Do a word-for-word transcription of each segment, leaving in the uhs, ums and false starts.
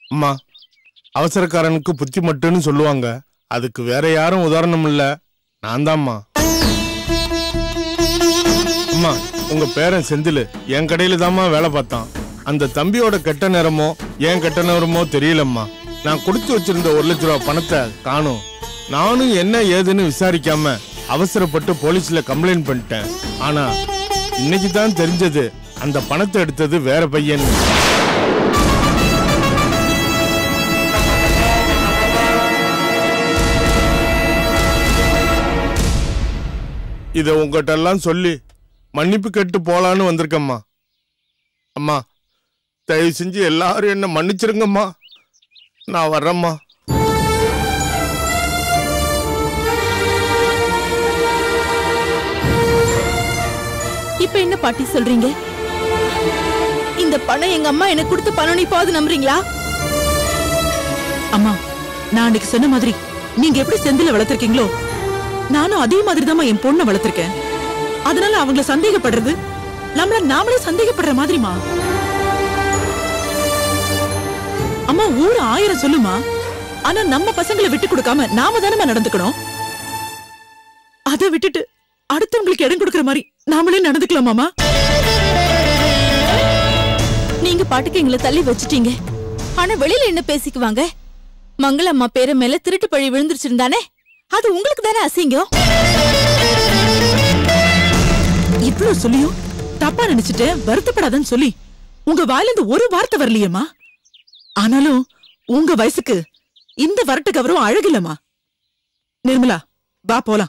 அம்மா, அவசரக்காரனுக்கு புத்தி மட்டுன்னு சொல்லுவாங்க. அதுக்கு வேற யாரும் உதாரணம் இல்ல, நான் தான்மா. அம்மா, உங்க பேரன் செந்தில் என் கடையில தாம்மா வேலை பார்த்தான். அந்த தம்பியோட கெட்ட நேரமோ ஏன் கெட்ட நேரமோ தெரியலம்மா. நான் கொடுத்து வச்சிருந்த ஒரு லட்ச ரூபா பணத்தை காணும். நானும் என்ன ஏதுன்னு விசாரிக்காம அவசரப்பட்டு போலீஸ்ல கம்ப்ளைண்ட் பண்ணிட்டேன். ஆனா இன்னைக்கு தான் தெரிஞ்சது அந்த பணத்தை எடுத்தது வேற பையன். இத உங்ககிட்ட எல்லாம் சொல்லி மன்னிப்பு கேட்டு போலான்னு வந்திருக்கம்மா. அம்மா, தயவு செஞ்சு எல்லாரும் என்ன மன்னிச்சிருங்கம்மா. நான் வர்றேம்மா. இப்ப என்ன பாட்டி சொல்றீங்க? இந்த பணம் எங்க அம்மா எனக்கு கொடுத்த பணம் இப்போது நம்புறீங்களா? அம்மா, நான் அன்னைக்கு சொன்ன மாதிரி நீங்க எப்படி செந்தில வளர்த்திருக்கீங்களோ நானும் அதே மாதிரி தான் என் பொண்ணை வளர்த்திருக்கேன். அதனால அவங்கள சந்தேகப்படுறது நம்மள நாமளே சந்தேகப்படுற மாதிரிமா. அம்மா, ஊரு ஆயிரம் சொல்லுமா, ஆனா நம்ம பசங்களை விட்டு கொடுக்காம நாம தானே நடந்துக்கணும். அதை விட்டுட்டு அடுத்தவங்களுக்கு இடம் கொடுக்கற மாதிரி நாமளே நடந்துக்கலாமாமா? நீங்க பாட்டுக்கு எங்களை தள்ளி வச்சுட்டீங்க. ஆனா வெளியில என்ன பேசிக்குவாங்க? மங்களம்மா பேர மேல திருட்டு பழி விழுந்துருச்சிருந்தானே, அது உங்களுக்கு தானே அசிங்கம். இவ்வளவு சொல்லியும் தப்பா நினைச்சிட்டு வருத்தப்படாதன்னு சொல்லி உங்க வாயில இருந்து ஒரு வார்த்தை வரலையேம்மா. ஆனாலும் உங்க வயசுக்கு இந்த வரட்டு கவரும் அழகில்லம்மா. நிர்மலா, வா போலாம்.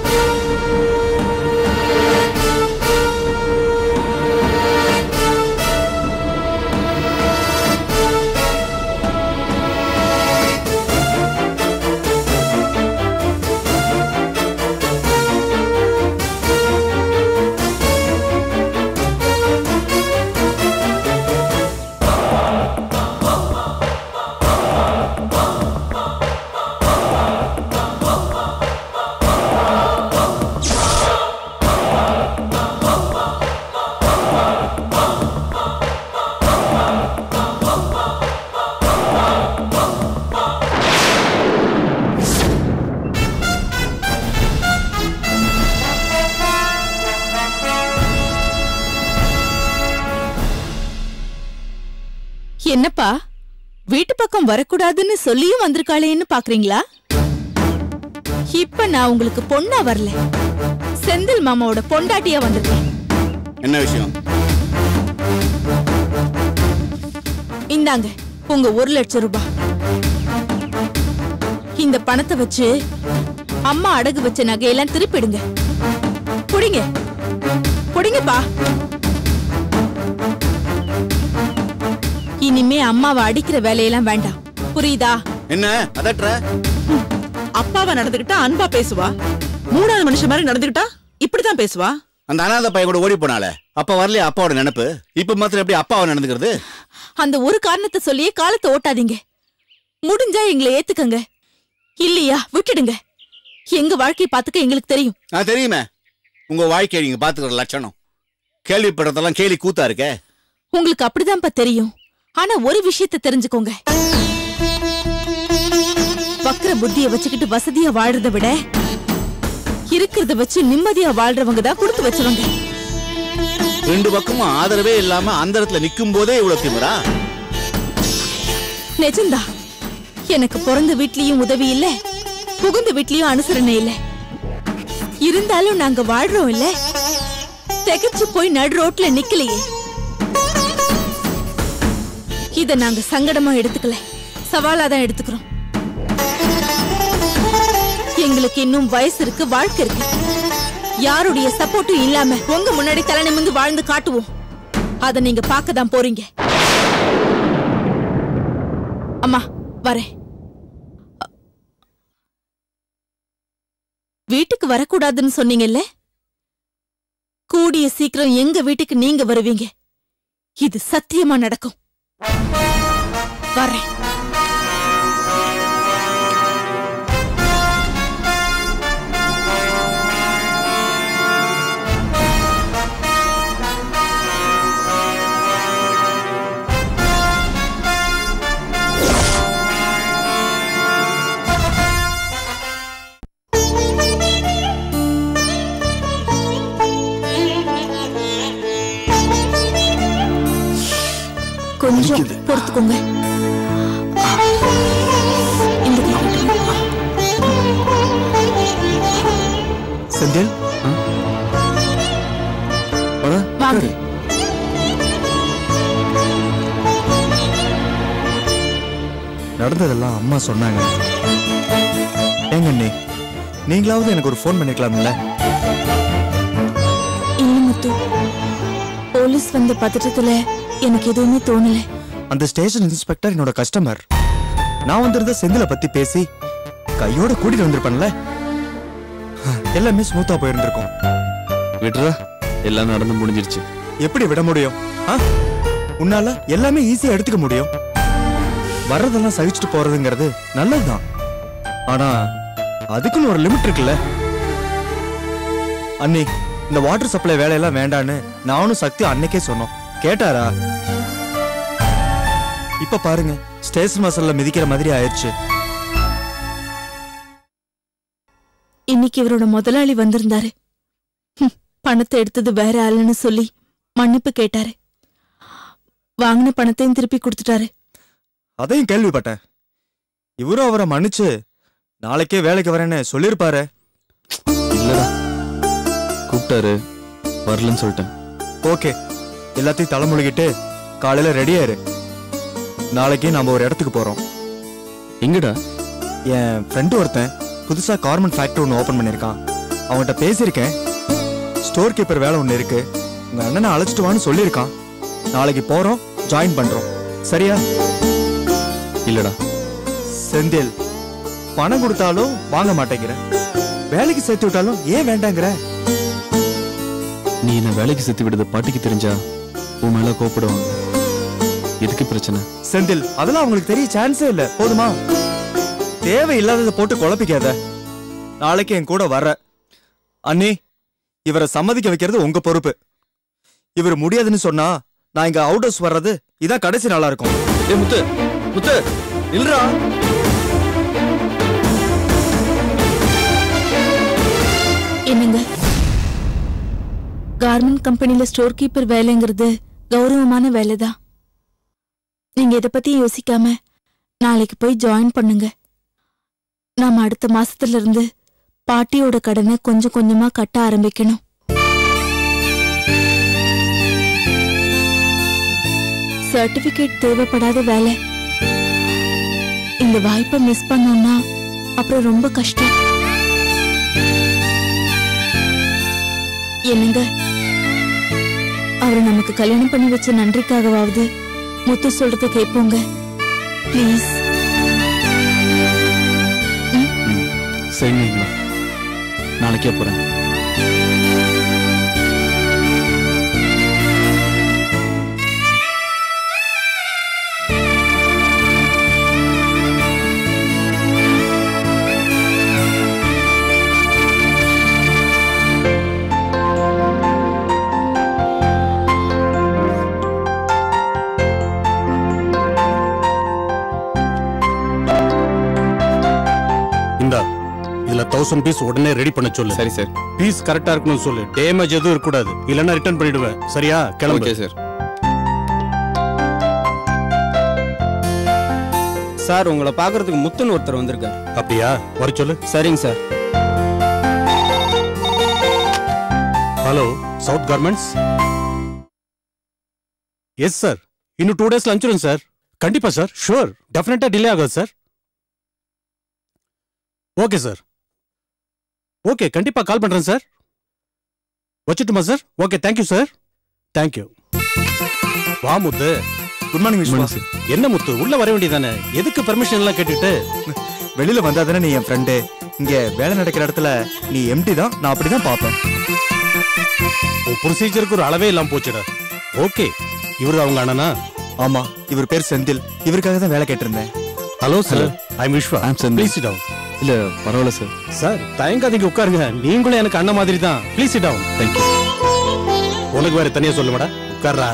என்னப்பா, வீட்டு பக்கம் வரக்கூடாதுன்னு சொல்லியும் வந்திருக்காளேன்னு பாக்குறீங்களா? இப்ப நான் உங்களுக்கு பொண்ணா வரல, செந்தில் மாமாவோட பொண்டாட்டியா வந்திருக்கேன். என்ன விஷயம்? இந்தாங்க உங்க ஒரு லட்சம் ரூபாய். இந்த பணத்தை வச்சு அம்மா அடகு வச்ச நகையெல்லாம் திருப்பிடுங்க. புடிங்க புடிங்கப்பா. இனிமே அம்மாவை அடிக்கிற வேலையெல்லாம் வேண்டாம், புரியுதா? என்ன அதட்ற? அப்பாவை நடந்துகிட்டா அன்பா பேசுவா, மூணாவது மனுஷன் மாதிரி நடந்துகிட்டா இப்படிதான் பேசுவா. அந்த அனாதை பையன் கூட ஓடி போனால அப்ப வரலையா அப்பாவோட நினைப்பு? இப்ப மாத்திரம் எப்படி அப்பாவை நடந்துக்கிறது? அந்த ஒரு காரணத்தை சொல்லியே காலத்தை ஓட்டாதீங்க. முடிஞ்சா எங்களை ஏத்துக்கங்க, இல்லையா விட்டுடுங்க. எங்க வாழ்க்கையை பாத்துக்க எங்களுக்கு தெரியும். நான் தெரியுமே, உங்க வாழ்க்கையை நீங்க பாத்துக்கிற லட்சணம். கேள்விப்படுறதெல்லாம் கேலி கூத்தா இருக்க. உங்களுக்கு அப்படிதான்ப்பா தெரியும். ஆனா ஒரு விஷயத்தை தெரிஞ்சுக்கோங்க, வக்ர புத்திய வச்சுக்கிட்டு வசதியா வாழ்றத விட இருக்கிறத வச்சு நிம்மதியா வாழ்றவங்க தான் கொடுத்து வச்சவங்க. ரெண்டு பக்கமும் ஆதரவே இல்லாம அந்த இடத்துல நிக்கும் போதே இவ்வளவு திமிரா? நிஜம்தா, எனக்கு பிறந்த வீட்லயும் உதவி இல்ல, புகுந்த வீட்லயும் அனுசரணை இல்ல. இருந்தாலும் நாங்க வாழ்றோம் இல்ல, திகச்சு போய் நடு ரோட்ல நிக்கலையே. இத நாங்க சங்கடமா எடுத்துக்கல, சவாலாதான் எடுத்துக்கிறோம். எங்களுக்கு இன்னும் வயசு இருக்கு, வாழ்க்கை இருக்கு. யாருடைய சப்போர்ட்டும் இல்லாம உங்க முன்னாடி தலை நிமிர்ந்து வாழ்ந்து காட்டுவோம். அத நீங்க பார்க்கதான் போறீங்க. அம்மா வரேன். வீட்டுக்கு வரக்கூடாதுன்னு சொன்னீங்கல்ல, கூடிய சீக்கிரம் எங்க வீட்டுக்கு நீங்க வருவீங்க. இது சத்தியமா நடக்கும். வரேன். எடுத்துக்கோங்க. இந்த கை கட்டுங்க. செந்தில் வாங்க. நடந்ததெல்லாம் அம்மா சொன்னாங்க. ஏங்க அண்ணே, நீங்களாவது எனக்கு ஒரு ஃபோன் பண்ணிக்கலாம்ல? இல்ல முத்து, போலீஸ் வந்த பதட்டத்துல எனக்கு எதுவுமே தோணல. அந்த ஸ்டேஷன் இன்ஸ்பெக்டர் என்னோட கஸ்டமர். நான் வந்திருந்த செந்தில பத்தி பேசி கையோட கூட்டிட்டு வந்திருப்பேன்ல, எல்லாமே ஸ்மூத்தா போயிருந்திருக்கும். விடுறா, எல்லாம் நடந்து முடிஞ்சிருச்சு. எப்படி விட முடியும்? ஆ? உன்னால எல்லாமே ஈஸியா எடுத்துக்க முடியும். வர்றதெல்லாம் சகிச்சுட்டு போறதுங்கிறது நல்லதுதான். ஆனா அதுக்குன்னு ஒரு லிமிட் இருக்குல்ல. அண்ணி, இந்த வாட்டர் சப்ளை வேலையெல்லாம் வேண்டான்னு நானும் சக்தி அன்னைக்கே சொன்னோம். கேட்டாரா? இப்ப பாருங்க, ஸ்டேஷன் வாசல்ல மிதிக்கிற மாதிரி ஆயிடுச்சு. இன்னைக்கு இவரோட முதலாளி வந்திருந்தாரு. ஹம், பணத்தை எடுத்தது வேற ஆளுன்னு சொல்லி மன்னிப்பு கேட்டாரு. வாங்கின பணத்தையும் திருப்பி கொடுத்துட்டாரு. அதையும் கேள்விப்பட்டேன். இவரும் அவரை மன்னிச்சு நாளைக்கே வேலைக்கு வரேன்னு சொல்லிருப்பாரு. இல்லடா, கூப்பிட்டாரு, வரலன்னு சொல்லிட்டேன். ஓகே, எல்லாத்தையும் தலைமுழுகிட்டு காலையில ரெடியாரு. நாளைக்கு நாம ஒரு இடத்துக்கு போறோம். எங்கடா? என் ஃப்ரெண்டு ஒருத்தன் புதுசா கார்மெண்ட் ஃபேக்டரி ஒன்று ஓபன் பண்ணிருக்கான். அவன்கிட்ட பேசியிருக்கேன். ஸ்டோர் கீப்பர் வேலை ஒன்று இருக்கு. உங்க அண்ணனை அழைச்சிட்டு வான்னு சொல்லியிருக்கான். நாளைக்கு போறோம், ஜாயின் பண்றோம். சரியா? இல்லடா செந்தில், பணம் கொடுத்தாலும் வாங்க மாட்டேங்கிற, வேலைக்கு சேர்த்து விட்டாலும் ஏன் வேண்டாங்கிற? நீ என்ன வேலைக்கு சேர்த்து விடுறது பாட்டிக்கு தெரிஞ்சா உன் மேல கோப்படுவாங்க. எதுக்கு பிரச்சனை? செந்தில், அதெல்லாம் அவங்களுக்கு தெரிய சான்ஸே இல்ல. போதுமா? தேவையில்லாததை போட்டு குழப்பிக்காத. நாளைக்கு என் கூட வர. அண்ணி, இவரை சம்மதிக்க வைக்கிறது உங்க பொறுப்பு. இவர் முடியாதுன்னு சொன்னா நான் இங்க அவுட் ஹவுஸ் வர்றது இதான் கடைசி நாளா இருக்கும். ஏ முத்து, முத்து இல்லடா. என்னங்க, கார்மெண்ட் கம்பெனில ஸ்டோர் கீப்பர் வேலைங்கிறது கௌரவமான வேலைதான். நீங்க இத பத்தி யோசிக்காம நாளைக்கு போய் ஜாயின் பண்ணுங்க. நாம அடுத்த மாசத்துல இருந்து பாட்டியோட கடனை கொஞ்சம் கொஞ்சமா கட்ட ஆரம்பிக்கணும். சர்டிபிகேட் தேவைப்படாத வேலை. இந்த வாய்ப்பை மிஸ் பண்ணோம்னா அப்புறம் ரொம்ப கஷ்டம். என்னங்க, அவரை நமக்கு கல்யாணம் பண்ணி வச்ச நன்றிக்காகவாவது முத்து சொல்றத கேட்போங்க ப்ளீஸ். சரிங்களா? நாளைக்கே போறேன். இதுல தௌசண்ட் பீஸ் உடனே ரெடி பண்ண சொல்லு. சரி சார். பீஸ் கரெக்டா இருக்கணும் சொல்லு. டேமேஜ் எதுவும் இருக்க கூடாது, இல்லன்னா ரிட்டர்ன் பண்ணிடுவேன். சரியா? கிளம்பு. Okay sir. சார், உங்களை பாக்குறதுக்கு முத்துன்னு ஒருத்தர் வந்திருக்காரு. அப்படியா? வர சொல்லு. சரிங்க sir. Hello, south garments. Yes sir, இன்னும் டூ டேஸ்ல அனுப்பிச்சிடுங்க சார். கண்டிப்பா சார், ஷூர், டெஃபினட்டா டிலே ஆகாது சார். Okay sir. ஓகே, கண்டிப்பா கால் பண்றேன் சார். வச்சுட்டுமா sir? Okay, thank you sir. Thank you. வா முத்து. Good morning Vishwa. என்ன முத்து, உள்ள வர வேண்டியதானே? எதுக்கு பெர்மிஷன் எல்லாம் கேட்டுட்டு? வெளியில வந்தாதானே நீ என் ஃப்ரெண்டு. இங்க வேலை நடக்கிற இடத்துல நீ எம்டி தான், நான் அப்படிதான் பாப்பேன். உன் ப்ரொசீஜருக்கு ஒரு அளவே இல்லாம போச்சுடா. ஓகே, இவரு அவங்க அண்ணனா? ஆமா, இவர் பேர் செந்தில். இவருக்காக தான் வேலை கேட்டிருந்தேன். Hello sir, I am Vishwa. I am Senthil. Please sit down. இல்ல பரவாயில்ல சார். சார், தயங்காதீங்க, உட்காருங்க. நீங்களும் எனக்கு அண்ணன் மாதிரி தான். Please sit down. தேங்க்யூ. உனக்கு வேற தனியா சொல்லுமாடா, உட்கார்றா.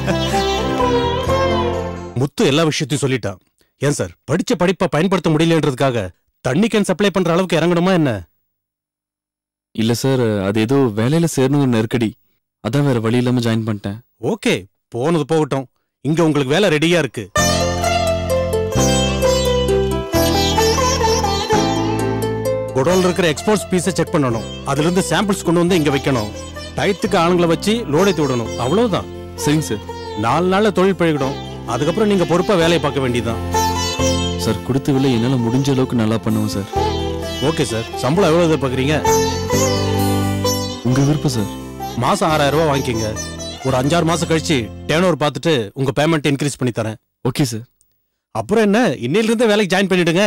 முத்து எல்லா விஷயத்தையும் சொல்லிட்டான். ஏன் சார், படிச்ச படிப்பை பயன்படுத்த முடியலன்றதுக்காக தண்ணி கேன் சப்ளை பண்ற அளவுக்கு இறங்கணுமா என்ன? இல்ல சார், அது ஏதோ வேலையில சேரணும் நெருக்கடி, அதான் வேற வழி இல்லாம ஜாயின் பண்ணிட்டேன். ஓகே, போனது போகட்டும். இங்க உங்களுக்கு வேலை ரெடியா இருக்கு. குடோன்ல இருக்கிற எக்ஸ்போர்ட்ஸ் பீஸை செக் பண்ணணும். அதுல இருந்து சாம்பிள்ஸ் கொண்டு வந்து இங்க வைக்கணும். டயத்துக்கு ஆளுங்களை வச்சு லோட் ஏத்தி விடணும். அவ்வளவுதான். சரிங்க சார். நாலு நாள்ல தொழில் பழகிடும். அதுக்கப்புறம் நீங்க பொறுப்பா வேலையை பார்க்க வேண்டியதுதான். சார் கொடுத்த வேலை என்னால முடிஞ்ச அளவுக்கு நல்லா பண்ணுவோம் சார். Okay sir. சம்பளம் எவ்வளவு எதிர்பார்க்குறீங்க? உங்க விருப்பம் சார். மாசம் ஆறாயிரம் ரூபாய் வாங்கிக்கங்க. ஒரு அஞ்சாறு மாசம் கழிச்சு டேர்ன் ஓவர் பார்த்துட்டு உங்க பேமெண்ட் இன்க்ரீஸ் பண்ணி தரேன். Okay sir. அப்புறம் என்ன, இன்னையில இருந்தே வேலைக்கு ஜாயின் பண்ணிடுங்க.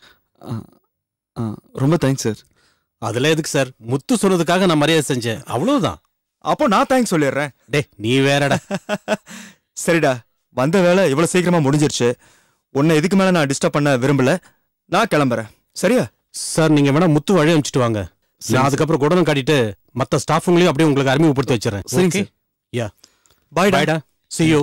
ரொம்ப தேங்க்ஸ் சார். அதுல எதுக்கு சார், முத்து சொன்னதுக்காக நான் மரியாதை செஞ்சேன், அவ்வளவுதான். அப்போ நான் தேங்க்ஸ் சொல்லிடுறேன். டே நீ வேறடா. சரிடா, வந்த வேலை இவ்வளவு சீக்கிரமா முடிஞ்சிருச்சு. உன்னை இதுக்கு மேல நான் டிஸ்டர்ப் பண்ண விரும்பல. நான் கிளம்புறேன். சரியா சார்? நீங்க வேணா முத்து வழி அனுப்பிச்சிட்டு வாங்க. நான் அதுக்கப்புறம் குடனம் காட்டிட்டு மத்த ஸ்டாஃபுங்களையும் அப்படியே உங்களுக்கு அறிமுகப்படுத்தி வச்சிடறேன். சரிங்க சார். யா பாய் பாய்டா. see you.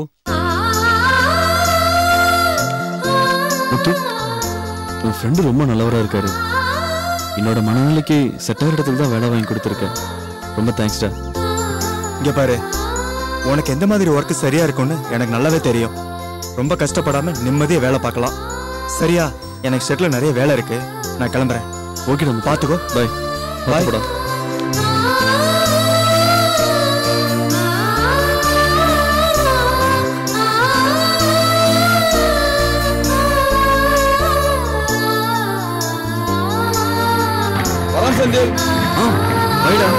முத்து, உன் ஃப்ரெண்டு ரொம்ப நல்லவரா இருக்காரு. என்னோட மனநிலைக்கு செட் ஆகிற இடத்துல தான் வேலை வாங்கி கொடுத்துருக்கேன். ரொம்ப தேங்க்ஸ்டா. இங்க பாரு, உனக்கு எந்த மாதிரி ஒர்க் சரியா இருக்கும்னு எனக்கு நல்லாவே தெரியும். ரொம்ப கஷ்டப்படாம நிம்மதியா வேலை பார்க்கலாம். சரியா? எனக்கு செட்ல நிறைய வேலை இருக்கு. நான் கிளம்புறேன். ஓகே நம்ம பாத்துக்கோ. பாய். பாய் போடா. வரேன் செந்தில். ஆ பாய்டா.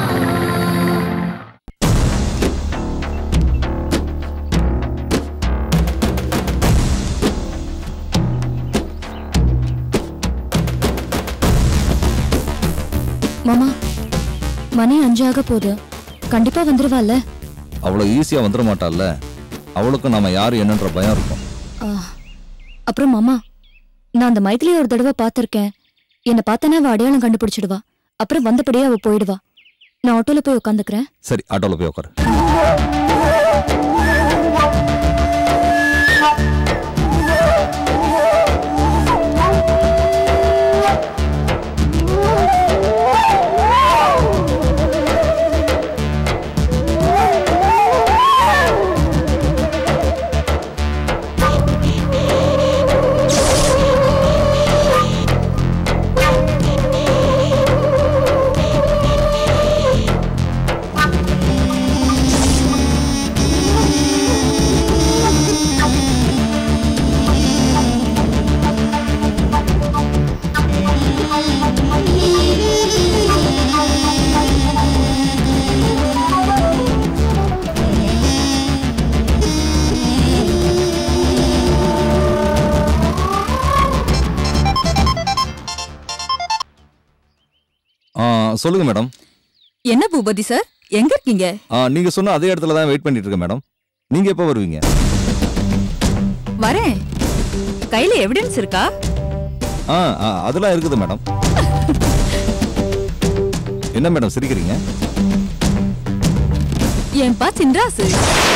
மாமா, மணி அஞ்சாக போகுது. கண்டிப்பா வந்துருவாள்ல? அவ்வளவு ஈஸியா வந்துட மாட்டாள்ல. அவளுக்கும் நாம யாரு என்னன்ற பயம் இருக்கும். அப்புறம் மாமா, நான் அந்த மைத்திலியை ஒரு தடவை பார்த்திருக்கேன். என்னை பார்த்தானே அவ அடையாளம் கண்டுபிடிச்சிடுவா. அப்புறம் வந்தபடியே அவ போயிடுவா. நான் ஆட்டோல போய் உட்காந்துக்கிறேன். சரி, ஆட்டோல போய் உட்காரு. சொல்லுங்க மேடம். என்ன பூபதி சார், எங்க இருக்கீங்க? நீங்க சொன்ன அதே இடத்துல தான் வெயிட் பண்ணிட்டு இருக்கேன் மேடம். நீங்க எப்ப வருவீங்க? வரேன். கையில எவிடன்ஸ் இருக்கா? ஆ அதெல்லாம் இருக்குது மேடம். என்ன மேடம் சிரிக்கிறீங்க? ஏன்பா சின்ராசு,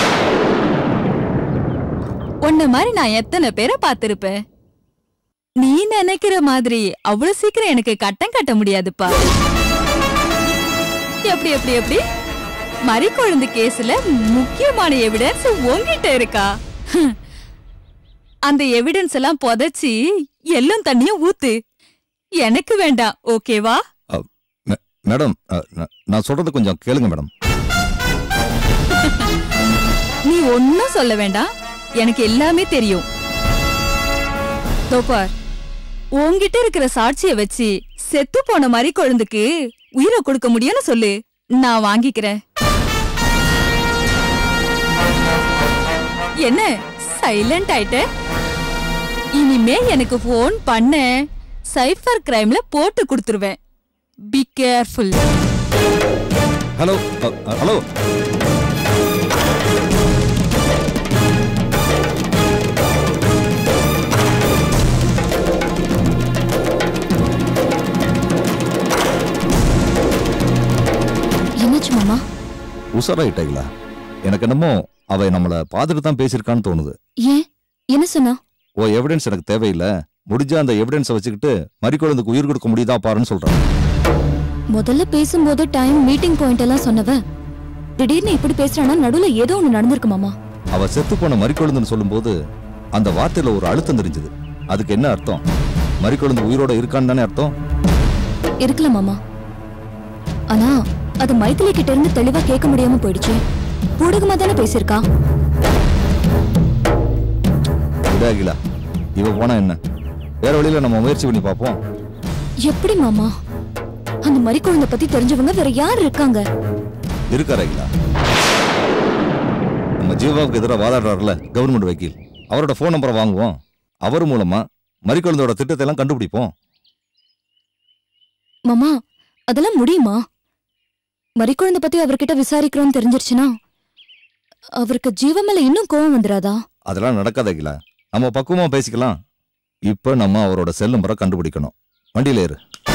உன்ன மாதிரி நான் எத்தனை பேரை பார்த்திருப்பேன். நீ நினைக்கிற மாதிரி அவ்வளவு சீக்கிரம் எனக்கு கட்டம் கட்ட முடியாதுப்பா. எப்படி எப்படி எப்படி மறி குழந்தை கேஸ்ல முக்கியமான எவிடன்ஸ் உன்கிட்ட இருக்கா? அந்த எவிடன்ஸ் எல்லாம் புதைச்சி எல்லாம் தண்ணியும் ஊத்து. எனக்கு வேண்டாம், ஓகேவா? மேடம், நான் சொல்றது கொஞ்சம் கேளுங்க மேடம். நீ ஒன்னும் சொல்ல வேண்டாம், எனக்கு எல்லாமே தெரியும். தோப்பார், உன்கிட்ட இருக்கிற சாட்சிய வச்சு செத்து போன மாதிரி குழந்தைக்கு உயிரை கொடுக்க முடியும்னு சொல்லு, நான் வாங்கிக்கிறேன். என்ன சைலண்ட் ஆயிட்ட? இனிமே எனக்கு போன் பண்ண சைபர் கிரைம்ல போட்டு கொடுத்துருவேன். Be careful. Hello hello. என்னாச்சு மாமா? உசராயிட்டீங்களா? எனக்கு என்னமோ அவ நம்மள பார்த்துட்டு தான் பேசியிருக்கான்னு தோணுது. ஏன், என்ன சொன்னா? ஓ எவிடன்ஸ் எனக்கு தேவையில்லை, முடிஞ்ச அந்த எவிடன்ஸை வச்சுக்கிட்டு மறிக்குழந்தைக்கு உயிர் கொடுக்க முடியுதா பாருன்னு சொல்றேன். முதல்ல பேசும்போது டைம் மீட்டிங் பாயிண்ட் எல்லாம் சொன்னவ திடீர்னு இப்படி பேசுறானா? நடுவுல ஏதோ ஒண்ணு நடந்திருக்கு மாமா. அவ செத்து போன மறிக்குழந்தைன்னு சொல்லும்போது அந்த வார்த்தையில ஒரு அழுத்தம் தெரிஞ்சது. அதுக்கு என்ன அர்த்தம்? மறிக்குழந்தை உயிரோட இருக்கான்னு தானே அர்த்தம். இருக்கலாம் மாமா. ஆனா அது மைத்திலி கிட்ட இருந்து தெளிவா கேட்க முடியாம போயிடுச்சு. பூடகமா தானே பேசியிருக்கா. அகிலா, இவ போனா என்ன? வேற வழியில நம்ம முயற்சி பண்ணி பார்ப்போம். எப்படி மாமா? அந்த மரி குழந்தை பத்தி தெரிஞ்சவங்க வேற யார் இருக்காங்க? இருக்காரு அகிலா. நம்ம ஜீவாவுக்கு எதிராக வாதாடுறாருல கவர்மெண்ட் வக்கீல், அவரோட போன் நம்பரை வாங்குவோம். அவர் மூலமா மரி குழந்தையோட திட்டத்தை எல்லாம் கண்டுபிடிப்போம். மாமா, அதெல்லாம் முடியுமா? மரி குழந்தை பத்தி அவர்கிட்ட விசாரிக்கிறோம் தெரிஞ்சிருச்சுன்னா அவருக்கு ஜீவ மேல இன்னும் கோவம் வந்துடாதா? அதெல்லாம் நடக்காத அகிலா. நம்ம பக்குவமா பேசிக்கலாம். இப்ப நம்ம அவரோட செல் நம்பரை கண்டுபிடிக்கணும். வண்டியில ஏறு.